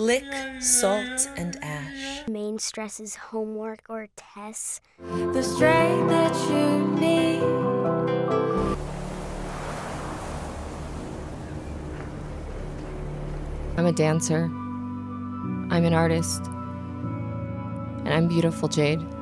lick, salt, and ash. Main stress is homework or tests. The strength that you need. I'm a dancer. I'm an artist. And I'm beautiful, Jade.